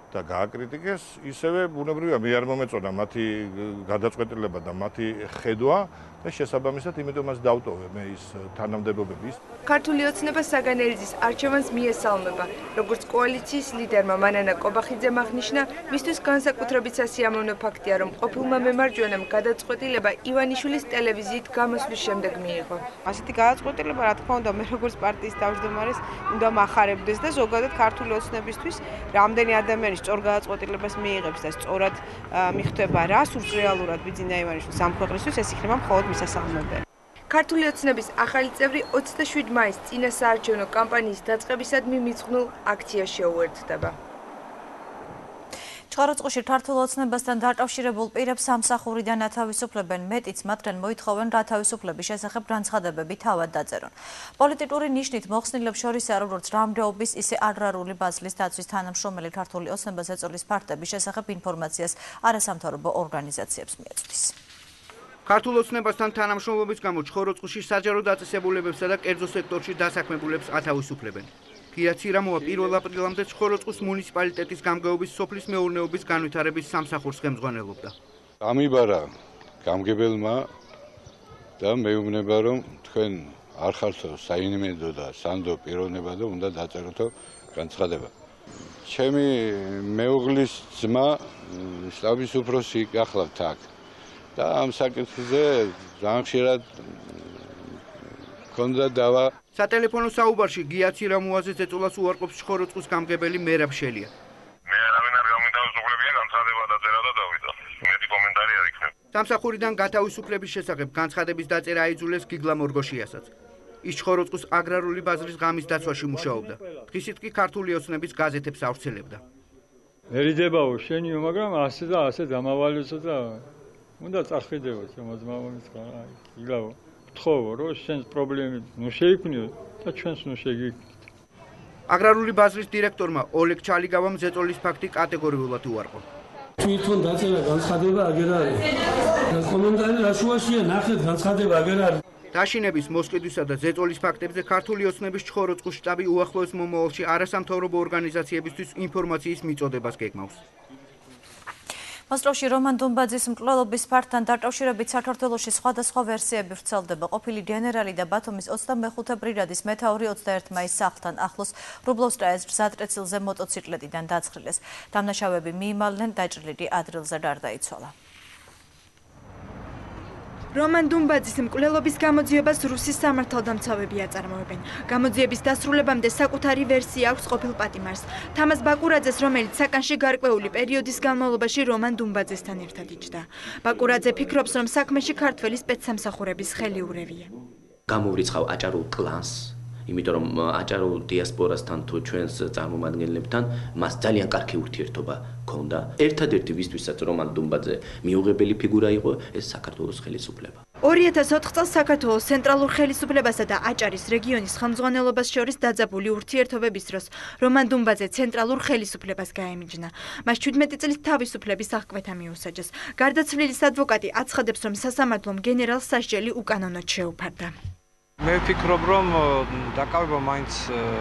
Speaker 20: და გააკრიტიკეს, ისევე ბუნებრივია მე არ მომეწონა მათი გადაწყვეტილება და მათი ხედვა და შესაბამისად იმიტომაც დავტოვე მე ის თანამდებობების.
Speaker 6: ქართული ოცნება საგანელიძის არჩევანს მიესალმება, როგორც კოალიციის ლიდერმა მანანა კობახიძემ აღნიშნა, მისთვის განსაკუთრებით სასიამოვნო ფაქტია, რომ ყოფილმა მემარჯვენემ გადაწყვეტილება ივანიშვილის ტელევიზიით გამოსვლის შემდეგ მიიღო.
Speaker 12: ასეთი გადაწყვეტილება, რა თქმა უნდა, მე როგორც პარტიის თავმჯდომარეს უნდა მახარებდეს და ზოგადად ქართული ოცნებისთვის რამდენი ადამიანი სწორ გადაწყვეტილებას მიიღებს და სწორად მიხვდება რა სურს რეალურად ბიძინა ივანიშვილის ამ ქვეყნისთვის, ეს იქნება მხოლოდ მისასალმებელი.
Speaker 6: ქართული ოცნების ახალი წევრი ოცდაშვიდი მაისს წინა საარჩევნო კამპანიის დაწყებისადმი მიძღვნილ აქციას შეუერთდება.
Speaker 1: ჩხაროწყუში ქართულ ოცნებასთან დაკავშირებულ პირებს სამსახურიდან ათავისუფლებენ, მეტიც მათგან მოითხოვენ რა თავისუფლების შესახებ განცხადებები თავად დაწერონ. პოლიტიკური ნიშნით მოხსნილებს შორისაა როგორც რამრეობის, ისე აგრარული ბაზრის დაცვის თანამშრომელი ქართული ოცნებას ეწოლის ფაქტების შესახებ ინფორმაციას არასამთავრობო ორგანიზაციებს მიაწვდის.
Speaker 16: ქართულ ოცნებასთან თანამშრომლობის გამო ჩხოროწყუში საჯარო დაწესებულებებსა და კერძო სექტორში დასაქმებულებს ათავისუფლებენ. გია ცირამოვა პირველ აპრილამდე ჩხოროწყუს მუნიციპალიტეტის გამგეობის სოფლის მეურნეობის განვითარების სამსახურს ხელმძღვანელობდა.
Speaker 5: ამიბარა გამგებელმა და მეუბნება რომ თქვენ არ ხართ საინვენტო და სანდო პიროვნება და უნდა დაწეროთო განცხადება. ჩემი მეუღლის ძმა შტაბის უფროსი გახლავთ აქ. და ამ საკითხზე ძალიან ხშირად ქონდა დავა.
Speaker 16: სატელეფონო საუბარში გია ცირამოაზე ზეწოლას უარყოფს ჩხოროწყუს გამგებელი მერაბ შელია.
Speaker 9: მე არავინ არ გამითავისუფლებია, განცხადება დაწერა და დავიდა. მეტი კომენტარი არ იქნება.
Speaker 16: სამსახურიდან გათავისუფლების შესახებ განცხადების დაწერა აიძულეს გიგლა მორგოშიასაც. ის ჩხოროწყუს აგრარული ბაზრის ღამის დაცვაში მუშაობდა. დღისით კი ქართული ოცნების გაზეთებს ავრცელებდა.
Speaker 10: მერიდებაო შენიო, მაგრამ ასე და ასე დამავალეო და უნდა წახედეო ჩემს მამამის ხარ, იგავო. თხოვო, რომ შენს პრობლემები ნუ შეიქმნიო და ჩვენს ნუ შეგიქმნით.
Speaker 16: აგრარული ბაზრის დირექტორმა ოლეგ ჩალიგავამ ზეწოლის ფაქტი კატეგორიულად უარყო.
Speaker 11: თვითონ დაწერა განცხადება აგერ არის. კომენტარი რაშუაშია, ნახეთ განცხადება აგერ არის.
Speaker 16: დაშინების, მოსყიდვისა და ზეწოლის ფაქტებზე ქართული ოცნების ჩხოროწყუს შტაბი უახლოეს მომავალში არასამთავრობო ორგანიზაციებისთვის ინფორმაციის მიწოდებას გეგმავს.
Speaker 1: მოსკოვში რომან დუმბაძის მკვლელობის ფაქტთან დაკავშირებით საქართველოში სხვადასხვა ვერსიები ვრცელდება. ყოფილი გენერალი და ბათუმის ოცდამეხუთე ბრიგადის მეთაური ოცდაერთი მაისს სახლთან ახლოს რუბლოვსკაიას გზატკეცილზე მოტოციკლეტიდან დაცხრილეს. დამნაშავეები მიიმალნენ, დაჭრილი ადრილზე გარდაიცვალა.
Speaker 13: რომან დუმბაძის მკვლელობის გამოძიებას რუსის სამართალდამცავები აწარმოებენ. გამოძიების დასრულებამდე საკუთარი ვერსია აქვს ყოფილ პატიმარს, თამაზ ბაკურაძეს, რომელიც საკანში გარკვეული პერიოდის განმავლობაში რომან დუმბაძესთან ერთად იჯდა. ბაკურაძე ფიქრობს, რომ საქმეში ქართველი სპეცსამსახურების ხელი ურევია.
Speaker 26: გამოვრიცხავ აჭარულ კლანს, იმიტომ რომ აჭარულ დიასპორასთან თუ ჩვენს წარმომადგენლებთან მას ძალიან კარგი ურთიერთობა ჰქონდა. ერთადერთი ვისთვისაც რომან დუმბაძე მიუღებელი ფიგურა იყო, ეს საქართველოს ხელისუფლება.
Speaker 13: ორი ათას ოთხ წელს საქართველოს ცენტრალურ ხელისუფლებასა და აჭარის რეგიონის ხელმძღვანელობას შორის დაძაბული ურთიერთობების დროს რომან დუმბაძე ცენტრალურ ხელისუფლებას გაემიჯნა. მას შვიდმეტი წლის თავისუფლების აღკვეთა მიუსაჯეს. გარდაცვლილის ადვოკატი აცხადებს, რომ სასამართლომ გენერალს სასჯელი უკანონოდ შეუფარდა.
Speaker 15: მე ვფიქრობ, რომ დაკავება მაინც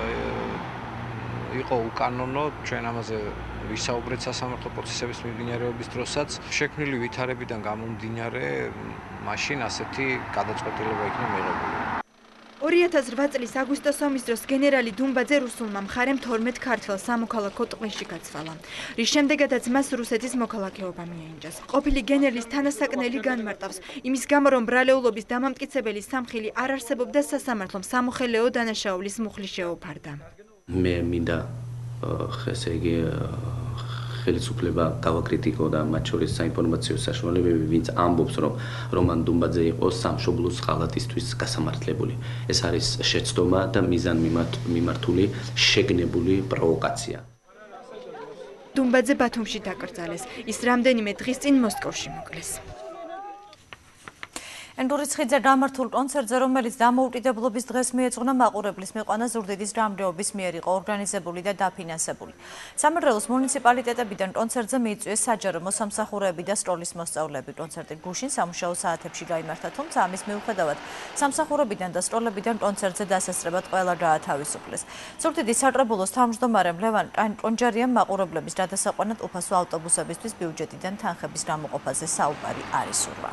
Speaker 15: იყო უკანონო, ჩვენ ამაზე ვისაუბრეთ სასამართლო პროცესების მიმდინარეობის დროსაც. შექმნილი ვითარებიდან გამომდინარე, მაშინ ასეთი გადაწყვეტილება იქნა მიღებული.
Speaker 13: ორი ათას რვა წლის აგვისტოს ომის დროს გენერალი დუმბაძე რუსულმა მხარემ თორმეტ ქართველ სამოქალაქო ტყვეში გაცვალა, რის შემდეგაც მას რუსეთის მოქალაქეობა მიენიჭეს. ყოფილი გენერლის თანასაკნელი განმარტავს, იმის გამო რომ ბრალეულობის დამამტკიცებელი სამხილი არ არსებობდა, სასამართლომ სამოხელეო დანაშაულის მუხლი შეუფარდა.
Speaker 26: მე მინდა ესე იგი ხელისუფლება გავაკრიტიკო და მათ შორის საინფორმაციო საშუალებები, ვინც ამბობს, რომ რომან დუმბაძე იყო სამშობლოს ღალატისთვის გასამართლებული. ეს არის შეცდომა და მიზანმიმართული შეგნებული პროვოკაცია.
Speaker 13: დუმბაძე ბათუმში დაკრძალეს. ის რამდენიმე დღის წინ მოსკოვში მოკლეს.
Speaker 1: ენდურიცხიძე გამართულ კონცერტზე, რომელიც დამოუკიდებლობის დღეს მიეძღვნა, მაყურებლის მიყვანა ზუგდიდის გამგეობის მიერ იყო ორგანიზებული და დაფინანსებული. სამეგრელოს მუნიციპალიტეტებიდან კონცერტზე მიიწვიეს საჯარო მოსამსახურეები და სკოლის მოსწავლეები. კონცერტი გუშინ სამუშაო საათებში გაიმართა, თუმცა ამის მიუხედავად სამსახურებიდან და სკოლებიდან კონცერტზე დასასწრებად ყველა გაათავისუფლეს. ზუგდიდის საკრებულოს თავმჯდომარემ ლევან კონჯარიამ მაყურებლების გადასაყვანად უფასო ავტობუსებისთვის ბიუჯეტიდან თანხების გამოყოფაზე საუბარი არ ისურვა.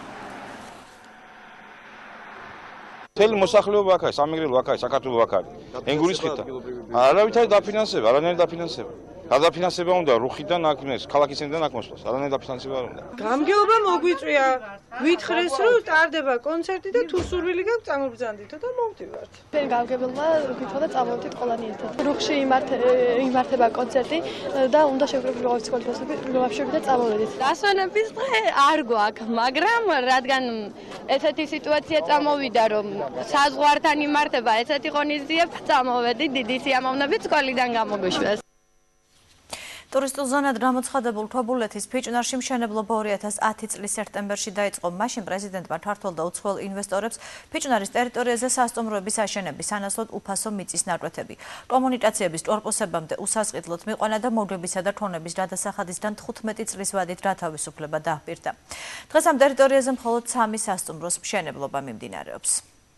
Speaker 2: მთელი მოსახლეობა აქ არის, სამეგრელო აქ არის, საქართველო აქ არის. ენგურისხითა. არავითარი დაფინანსება, არანაირი დაფინანსება. გადაფინანსება უნდა რუხიდან აქ იმეს, ქალაქის ცენტრიდან აქ მოსვლას. არანაირი დაფინანსება არ უნდა.
Speaker 3: გამგეობა მოგვიწვია. ვითხრეს რომ სტარდება კონცერტი და თუ სურვილი გაქვს წამობრძანდითო და მოვდივართ.
Speaker 14: ჩვენ გამგებელმა გითხოვდა წამოვიდეთ ყველანი ერთად. რუხში იმართება კონცერტი და უნდა შეგვიძლია ვიღაც სკოლისები ვაფშები და წამოვიდეთ.
Speaker 17: დასვენების დღე არ გვაქვს, მაგრამ რადგან ესეთი სიტუაცია წამოვიდა რომ საზღვართან იმართება ესეთი ღონისძიება, წამოვედი დიდი სიამოვნებით სკოლიდან გამოგვიშვეს.
Speaker 1: ტურისტულ ზონად გამოცხადებულ თობულეთის ფიჭვნარში მშენებლობა ორი ათას ათი წლის სექტემბერში დაიწყო. მაშინ პრეზიდენტმა ქართველ და უცხოელ ინვესტორებს ფიჭვნარის ტერიტორიაზე სასტუმროების აშენების სანაცვლოდ უფასო მიწის ნაკვეთები, კომუნიკაციების კორპუსებამდე უსასყიდლოდ მიყვანა და მოგებისა და ქონების გადასახადისგან თხუთმეტი წლის ვადით გათავისუფლება დაჰპირდა. დღეს ამ ტერიტორიაზე მხოლოდ სამი სასტუმროს მშენებლობა მიმდინარეობს.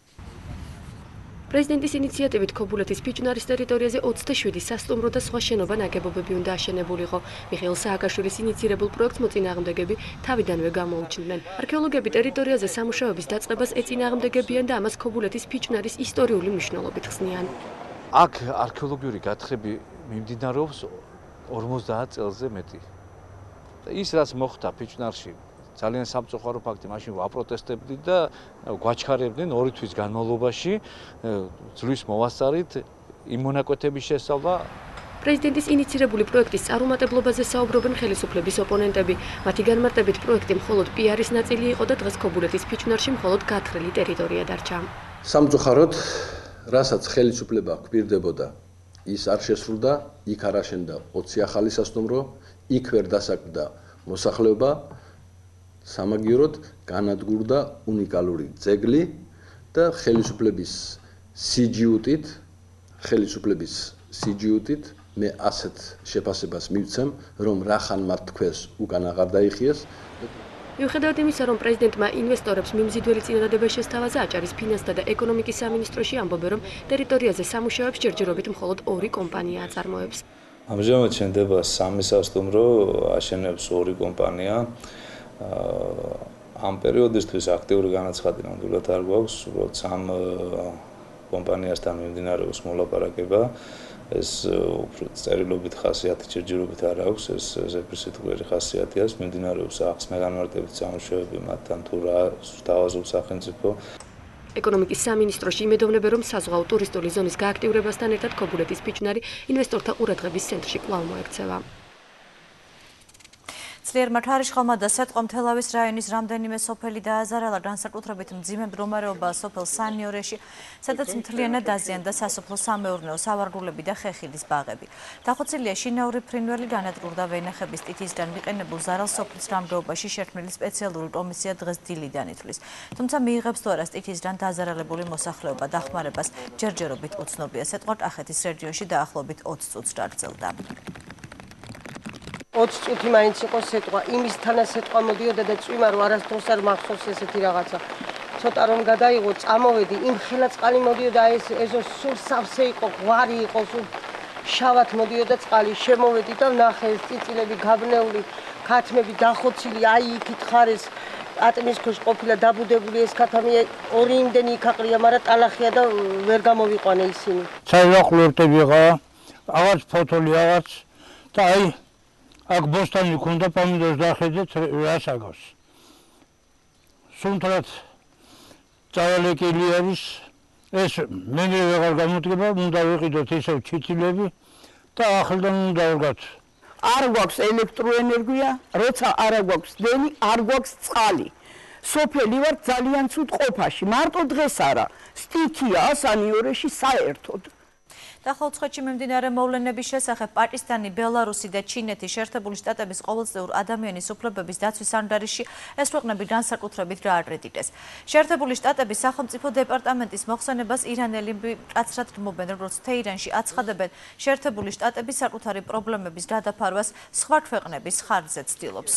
Speaker 18: პრეზიდენტის ინიციატივით ქობულეთის ფიჭვნარის ტერიტორიაზე ოცდაშვიდი სასტუმრო და სხვა შენობა ნაგებობები უნდა აშენებულიყო. მიხეილ სააკაშვილის ინიცირებულ პროექტს მოწინააღმდეგები თავიდანვე გამოუჩნდნენ. არქეოლოგები ტერიტორიაზე სამუშაოების დაწყებას ეწინააღმდეგებიან და ამას ქობულეთის ფიჭვნარის ისტორიული მნიშვნელობით ხსნიან.
Speaker 24: აქ არქეოლოგიური გათხრები მიმდინარეობს ორმოცდაათ წელზე მეტი. ის რაც მოხდა ფიჭვნარში ძალიან სამწუხარო ფაქტი, მაშინ ვაპროტესტებდი და გვაჩქარებდნენ ორი თვის განმავლობაში ძვლის მოვასწარით იმ მონაკვეთების შესწავლა.
Speaker 18: პრეზიდენტის ინიცირებული პროექტის წარუმატებლობაზე საუბრობენ ხელისუფლების ოპონენტები. მათი განმარტებით პროექტი მხოლოდ პიარის ნაწილი იყო და დღეს ქობულეთის ფიჭვნარში მხოლოდ გათხრილი ტერიტორია დარჩა.
Speaker 4: სამწუხაროდ, რასაც ხელისუფლება გვპირდებოდა, ის არ შესრულდა, იქ არ აშენდა ოცი ახალი სასტუმრო, იქ ვერ დასაკვდა მოსახლეობა. სამაგიეროდ განადგურდა უნიკალური ძეგლი და ხელისუფლების სიჯიუტით, ხელისუფლების სიჯიუტით მე ასეთ შეფასებას მივცემ, რომ რახან მათ თქვეს უკან აღარ დაიხიეს.
Speaker 18: მიუხედავად იმისა, რომ პრეზიდენტმა ინვესტორებს მიმზიდველი წინადადება შესთავაზა, აჭარის ფინანსთა და ეკონომიკის სამინისტროში ამბობენ, რომ ტერიტორიაზე სამუშაოებს ჯერჯერობით მხოლოდ ორი კომპანია აწარმოებს.
Speaker 24: ამჟამად შენდება სამი სასტუმრო, აშენებს ორი კომპანია. ამ პერიოდისთვის აქტიური განაცხადი ნამდვილად არ გვაქვს, უბრალოდ სამ კომპანიასთან მიმდინარეობს მოლაპარაკება. ეს უფრო წერილობით ხასიათი, ჯერჯერობით არ აქვს, ეს ზეპირსიტყვიერი ხასიათია, მიმდინარეობს ახს მეგანმარტებით სამუშაოები მათთან თუ რა სთავაზობს სახელმწიფო.
Speaker 18: ეკონომიკის სამინისტროში იმედოვნებენ, რომ საზღვაო ტურისტული ზონის გააქტიურებასთან ერთად ქობულეთის ფიჭვნარი ინვესტორთა ყურადღების ცენტრში კვლავ მოექცევა.
Speaker 1: ძლიერმა ქარიშხალმა და სეტყომ თელავის რაიონის რამდენიმე სოფელი დააზარალა, განსაკუთრებით მძიმე მდგომარეობაა სოფელ სანიორეში, სადაც მთლიანად დაზიანდა სასოფლო-სამეურნეო სავარგულები და ხეხილის ბაღები. დახოცილია შინაური ფრინველი, განადგურდა ვენახების ტიტისგან მიყენებულ ზარალს სოფლის გამგეობაში შექმნილი სპეციალური კომისია დღეს დილიდან ითვლის. თუმცა მიიღებს თუ არა ტიტისგან დაზარალებული მოსახლეობა დახმარებას ჯერჯერობით უცნობია. სეტყვა კახეთის რეგიონში დაახლოებით ოცი წუთს გაგრძელდა.
Speaker 21: ოცი წუთი მაინც იყო სეტყვა, იმის თანა სეტყვა მოდიოდა და წვიმა რომ არასდროს არ მახსოვს ესეთი რაღაცა. ცოტა რომ გადაიღო, წამოვედი, იმ ხელა წყალი მოდიოდა, ეს ეზო სულ სავსე იყო, ღვარი იყო, სულ შავად მოდიოდა წყალი. შემოვედი და ვნახე ეს წიწილები გაბნეული, ქათმები დახოცილი, აი იქით ხარეს ატმის ქვეშ ყოფილა დაბუდებული ეს ქათამი, ორი იმდენი იქ აყრია, მაგრამ ტალახია და ვერ გამოვიყვანე ისინი.
Speaker 27: საერთოდ ვიღა, აღარც ფოთოლი აღარც და აი აქ ბოსტანი ქონდა, პომიდორს დახედეთ, რას აგავს. სუნთრად წავალეკილი არის, ეს მენდე ვეღარ გამოდგება, უნდა ვიყიდოთ ისევ ჩიცილები და ახლიდან უნდა ვდგათ.
Speaker 28: არ გვაქვს ელექტროენერგია, როცა არ გვაქვს დენი, არ გვაქვს წყალი. სოფელი ვარ ძალიან ცუდ ყოფაში, მარტო დღეს არა, სტიქია სანიორეში საერთოდ.
Speaker 1: Დახალწყვეტში მიმდინარე მოვლენების შესახებ პაკისტანი, ბელარუსი და ჩინეთი შეერთებული შტატების ყოველწლიურ ადამიანის უფლებების დაცვის ანგარიშში ეს ქვეყნები განსაკუთრებით გააკრიტიკეს. შეერთებული შტატების სახელმწიფო დეპარტამენტის მოხსენებას ირანელები მკაცრად რმობენ, როგორც თეირანში აცხადებენ, შეერთებული შტატები საკუთარი პრობლემების გადაფარვას სხვა ქვეყნების ხარჯზე ცდილობს.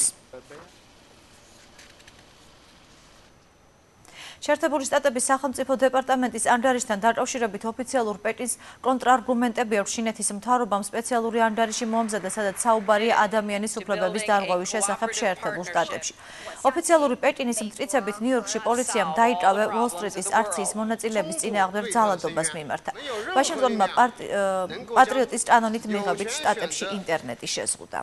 Speaker 1: შეერთებული შტატების სახელმწიფო დეპარტამენტის ანგარიშთან დაკავშირებით ოფიციალურ პეტის კონტრარგუმენტები აქვს ჩინეთის მთავრობამ სპეციალური ანგარიში მოამზადა, სადაც საუბარია ადამიანის უფლებების დარღვევის შესახებ შეერთებულ შტატებში. ოფიციალური პეტინის მტკიცებით ნიუ-იორკში პოლიციამ დაიკავე უოლ-სტრიტის აქციის მონაწილეების წინააღმდეგ ძალადობას მიმართა. ვაშინგტონმა პატრიოტის კანონით მიღებით შტატებში ინტერნეტი შეზღუდა.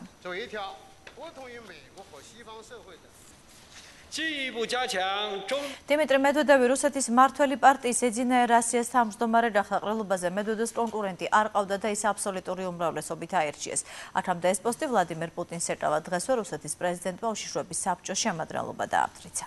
Speaker 1: დიმიტრი მედვედევი რუსეთის მმართველი პარტიის ეძინა რასიას თავმჯდომარე გახდა. ყრილობაზე მედვედევს კონკურენტი არ ყავდა და ის აბსოლუტური უმრავლესობით აირჩიეს. აქამდე ეს პოსტი ვლადიმერ პუტინს ეკავა. დღესვე რუსეთის პრეზიდენტმა უშიშროების საბჭოს შემადგენლობა დაამტკიცა.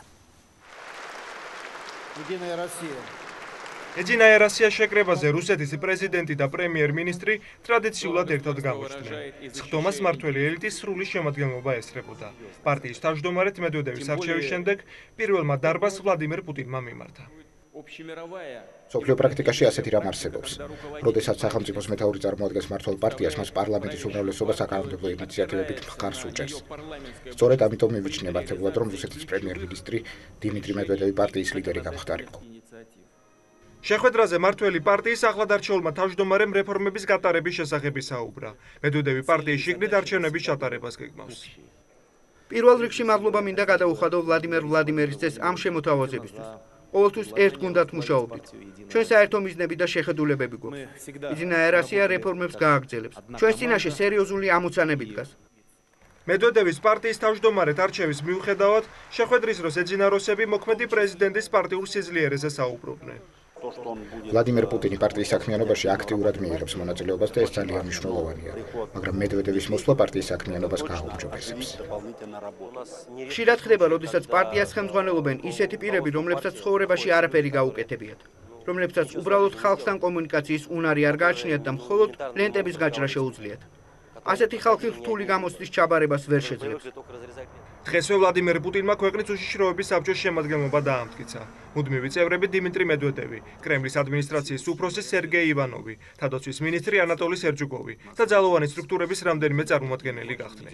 Speaker 7: ეძინა რასიას შეკრებაზე რუსეთის პრეზიდენტი და პრემიერ-მინისტრი ტრადიციულად ერთად გამოჩნდნენ. სხდომას მმართველი ელიტის სრული შემადგენლობა ესწრებოდა. პარტიის თავმჯდომარედ მედვედევის არჩევის შემდეგ პირველმა დარბაზს ვლადიმერ პუტინმა მიმართა.
Speaker 8: სოფლიო პრაქტიკაში ასეთი რამ არსებობს. როდესაც სახელმწიფოს მეთაური წარმოადგენს მმართველ პარტიას, მას პარლამენტის უმრავლესობა საკანონმდებლო ინიციატივებით მხარს უჭერს. სწორედ ამიტომ მივიჩნია მართლად, რომ რუსეთის პრემიერ-მინისტრი დიმიტრი მედვედევი პარტიის ლიდერი გამხდარიყო.
Speaker 7: შეხვედრაზე მმართველი პარტიის ახლადარჩეულმა თავმჯდომარემ რეფორმების გატარების შესახებ საუბრა. მედვედევი პარტიის შიგნით არჩევნების ჩატარებას გეგმავს.
Speaker 16: პირველ რიგში მადლობა მინდა გადაუხადო ვლადიმერ ვლადიმერის ამ შემოთავაზებისთვის. ყოველთვის ერთ გუნდად მუშაობდით. ჩვენ საერთო მიზნები და შეხედულებები გვაქვს. ეძინა რასია რეფორმებს გააგრძელებს. ჩვენს წინაშე სერიოზული ამოცანები დგას.
Speaker 7: მედვედევის პარტიის თავმჯდომარედ არჩევის მიუხედავად, შეხვედრის დროს ეძინა რუსები მოქმედი პრეზიდენტის პარტიულ სიძლიერეზე საუბრობდნენ.
Speaker 8: ვლადიმერ პუტინი პარტიის საქმიანობაში აქტიურად მიიღებს მონაწილეობას და ეს ძალიან მნიშვნელოვანია, მაგრამ მედვედევის მოსვლა პარტიის საქმიანობას გააუმჯობესებს.
Speaker 16: ხშირად ხდება, როდესაც პარტიას ხელმძღვანელობენ ისეთი პირები, რომლებსაც ცხოვრებაში არაფერი გაუკეთებიათ, რომლებსაც უბრალოდ ხალხთან კომუნიკაციის უნარი არ გააჩნიათ და მხოლოდ ლენტების გაჭრა შეუძლიათ. ასეთი ხალხი რთული გამოცდის ჩაბარებას ვერ შეძლებს.
Speaker 7: დღესვე ვლადიმერ პუტინმა ქვეყნის უშიშროების საბჭოს შემადგენლობა დაამტკიცა. მუდმივი წევრები დიმიტრი მედვედევი, კრემლის ადმინისტრაციის უფროსი სერგეი ივანოვი, თადოცვის მინისტრი ანატოლი სერჯუკოვი და ძალოვანი სტრუქტურების რამდენიმე წარმომადგენელი გახდნენ.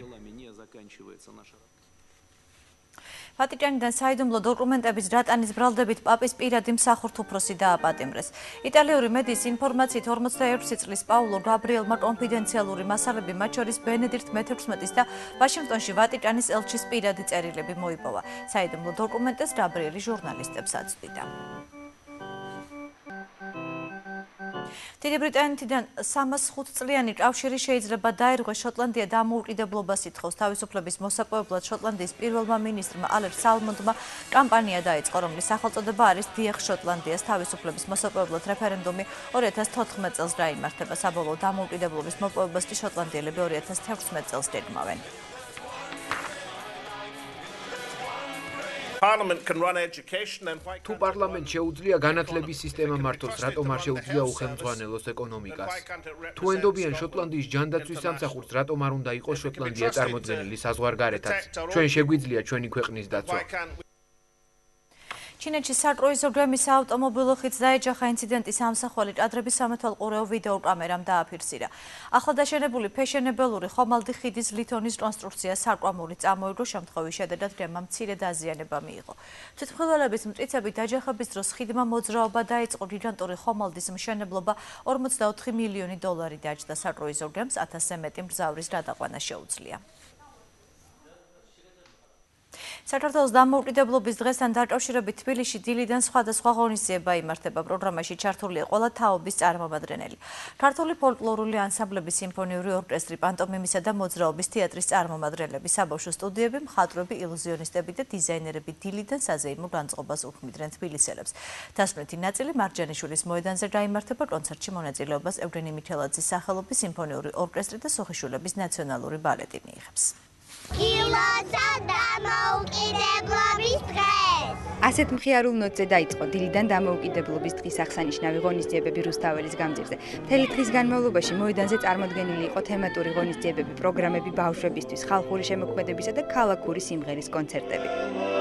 Speaker 1: ვატიკანიდან საიდუმლო დოკუმენტების რატანის ბრალდებით პაპის პირადი მსახურთ უფროსი დააპატიმრეს. იტალიური მედიის ინფორმაციით ორმოცდაექვსი წლის პაულო გაბრიელმა კონფიდენციალური მასალები, მათ შორის ბენედიქტ მეთექვსმეტის და ვაშინგტონში ვატიკანის ელჩის პირადი წერილები მოიპოვა. საიდუმლო დოკუმენტებს გაბრიელი ჟურნალისტებს აწვდიდა. დიდი ბრიტანეთიდან სამას ხუთ წლიანი კავშირი შეიძლება დაერღვეს. შოტლანდია დამოუკიდებლობას ითხოვს. თავისუფლების მოსაპოვებლად შოტლანდიის პირველმა მინისტრმა ალერ სალმონდმა კამპანია დაიწყო, რომლის სახელწოდება არის დიახ შოტლანდიას. თავისუფლების მოსაპოვებლად რეფერენდუმი ორი ათას თოთხმეტ წელს გაიმართება. საბოლოო დამოუკიდებლობის მოპოვებას კი შოტლანდიელები ორი ათას თექვსმეტ წელს გეგმავენ.
Speaker 12: თუ პარლამენტ შეუძლია განათლების სისტემა მართოს, რატომ არ შეუძლია უხელმძღვანელოს ეკონომიკას? თუ ენდობიან შოტლანდიის ჯანდაცვის სამსახურს, რატომ არ უნდა იყოს შოტლანდია წარმოდგენილი საზღვარგარეთაც? ჩვენ შეგვიძლია ჩვენი ქვეყნის დაცვა.
Speaker 1: ჩინეთში საკრუიზო გემის საავტომობილო ხიდს დაეჯახა ინციდენტის ამსახველი კადრები სამეთვალყურეო ვიდეო კამერამ დააფიქსირა. ახლადაშენებული ფეშენებელური ხომალდი ხიდის ლითონის კონსტრუქცია საკვამური წამოიღო, შემთხვევის შედეგად გემმა მცირე დაზიანება მიიღო. თვითმხილველების მტკიცებით დაჯახების დროს ხიდმა მოძრაობა დაიწყო. გიგანტური ხომალდის მშენებლობა ორმოცდაოთხი მილიონი დოლარი დაჯდა. საკრუიზო გემს ათასზე მეტი მგზავრის გადაყვანა შეუძლია. საქართველოს დამოუკიდებლობის დღესთან დაკავშირებით თბილისში დილიდან სხვადასხვა ღონისძიება იმართება. პროგრამაში ჩართულია ყველა თაობის წარმომადგენელი. ქართული ფოლკლორული ანსამბლების სიმფონიური ორკესტრი, პანტომიმისა და მოძრაობის თეატრის წარმომადგენლები, საბავშვო სტუდიები, მხატვრები, ილუზიონისტები და დიზაინერები დილიდან საზეიმო განწყობას უქმნიდნენ თბილისელებს. დასვენეთი ნაწილი მარჯანიშვილის მოედანზე გაიმართება. კონცერტში მონაწილეობას ევრგენი მიქელაძის სახელობის სიმფონიური ორკესტრი და სოხიშვილების ნაციონალური ბალეტი მიიღებს.
Speaker 5: კილოთა დამოუკიდებლობის დღეს.
Speaker 13: ასეთ მხიარულ ნოტზე დაიწყო დილიდან დამოუკიდებლობის დღის აღსანიშნავი ღონისძიებები რუსთაველის გამზირზე. მთელი დღის განმავლობაში მოედანზე წარმოდგენილი იყო თემატური ღონისძიებები, პროგრამები ბავშვებისთვის, ხალხური შემოქმედებისა და ქალაქური სიმღერის კონცერტები.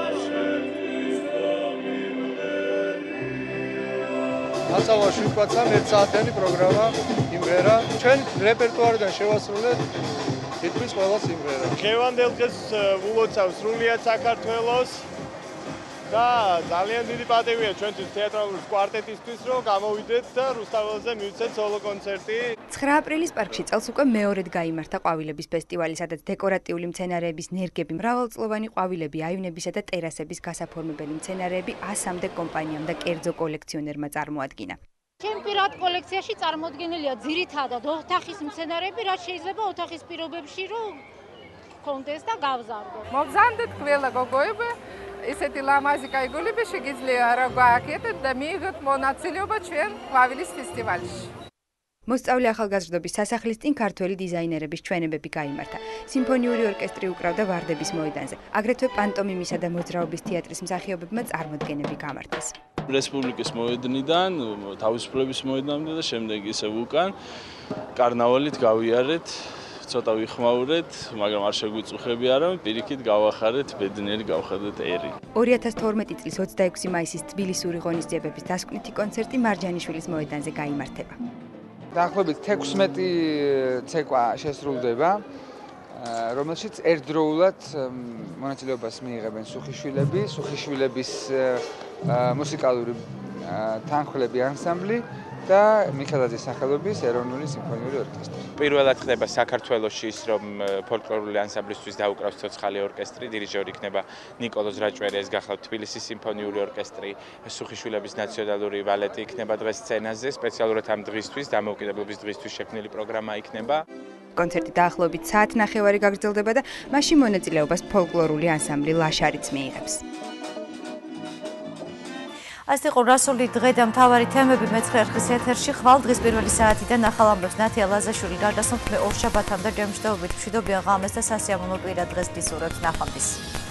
Speaker 6: აწავაში ვიყვაცამ ერთ საათიანი პროგრამა სიმღერა. ჩვენ რეპერტუარიდან შევასრულეთ თითქმის ყველა სიმღერა.
Speaker 9: დღევანდელ დღეს ვულოცავ სრულიად საქართველოს და ძალიან დიდი პატივია ჩვენთვის თეატრალური კვარტეტისთვის, რომ გამოვიდეთ და რუსთაველზე მივცეთ სოლო კონცერტი.
Speaker 13: ცხრა აპრილის პარკში წელს უკვე მეორედ გაიმართა ყვავილების ფესტივალი, სადაც დეკორატიული მცენარეების ნერგები, მრავალწლოვანი ყვავილები, აივნებისა და ტერასების გასაფორმებელი მცენარეები ასამდე კომპანიამ და კერძო კოლექციონერმა წარმოადგინა.
Speaker 19: ჩემ პირად კოლექციაში წარმოდგენილია ძირითადად ოთახის მცენარეები, რაც შეიძლება ოთახის პირობებში რომ კონდეს და გავზარდო.
Speaker 20: მოგზავნდეთ ყველა გოგოები, ესეთი ლამაზი კაიგულები შეგიძლია რა გააკეთეთ და მიიღოთ მონაწილეობა ჩვენ ყვავილის ფესტივალში.
Speaker 13: მოსწავლე ახალგაზრდობის სასახლის წინ ქართველი დიზაინერების ჩვენებები გაიმართა. სიმფონიური ორკესტრი უკრავდა ვარდების მოედანზე. აგრეთვე პანტომიმისა და მოძრაობის თეატრის მსახიობებმა წარმოდგენები გამართეს.
Speaker 22: რესპუბლიკის მოედნიდან, თავისუფლების მოედნამდე და შემდეგ ისევ უკან კარნავალით გავიარეთ. ცოტა ვიხმაურეთ, მაგრამ არ შეგვიწუხები არა, პირიქით გავახარეთ ბედნიერი გავხადეთ ერი.
Speaker 13: ორი ათას თორმეტი წლის ოცდაექვსი მაისის თბილისური ღონისძიებების დასკვნითი კონცერტი მარჯანიშვილის მოედანზე გაიმართება.
Speaker 23: დაახლოებით თექვსმეტი ცეკვა შესრულდება, რომელშიც ერთდროულად მონაწილეობას მიიღებენ სუხიშვილები, სუხიშვილების მუსიკალური თანხლები ანსამბლი და მიხელაძის სახელობის ეროვნული სიმფონიური ორკესტრი.
Speaker 25: პირველად ხდება საქართველოში ის, რომ ფოლკლორული ანსამბლისთვის დაუკრავს ცოცხალი ორკესტრი, დირიჟორი იქნება ნიკოლოზ რაჭვერი, ეს გახლავთ თბილისის სიმფონიური ორკესტრი, სუხიშვილების ნაციონალური ვალეტი იქნება დღეს სცენაზე, სპეციალურად ამ დღისთვის, დამოუკიდებლობის დღისთვის შექმნილი პროგრამა იქნება.
Speaker 13: კონცერტი დაახლოებით საათნახევარი გაგრძელდება და მასში მონაწილეობას ფოლკლორული ანსამბლი ლაშარიც მიიღებს.
Speaker 1: ეს იყო რასული დღე და მთავარი თემები მეცხრე არხის ეთერში. ხვალ დღის პირველი საათიდან ახალ ამბებს ნათია ლაზაშვილი გარდასმით მე ორ შაბათამდე გემშვიდობით მშვიდობიან ღამეს და სასიამოვნო პირად დღეს გისურვებთ. ნახვამდის.